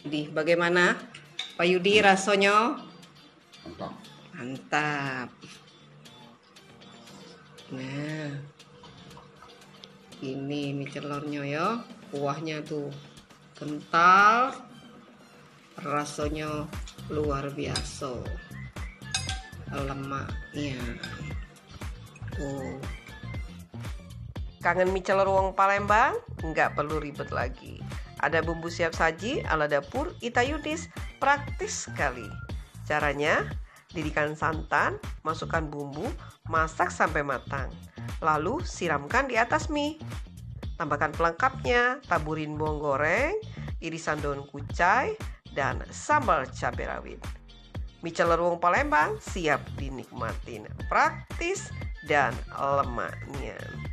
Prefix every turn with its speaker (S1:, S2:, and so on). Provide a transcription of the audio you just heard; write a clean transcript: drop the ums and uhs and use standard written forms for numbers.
S1: Bagaimana Pak Yudi rasanya?
S2: Mantap.
S1: Mantap. Nah, ini mie celornya ya, kuahnya tuh kental, rasanya luar biasa, lemaknya. Kangen mie celor wong Palembang? Nggak perlu ribet lagi. Ada bumbu siap saji ala dapur Ita Yudis, praktis sekali. Caranya, didihkan santan, masukkan bumbu, masak sampai matang. Lalu siramkan di atas mie. Tambahkan pelengkapnya, taburin bawang goreng, irisan daun kucai, dan sambal cabai rawit. Mie celor wong Palembang siap dinikmatin, praktis dan lemaknya.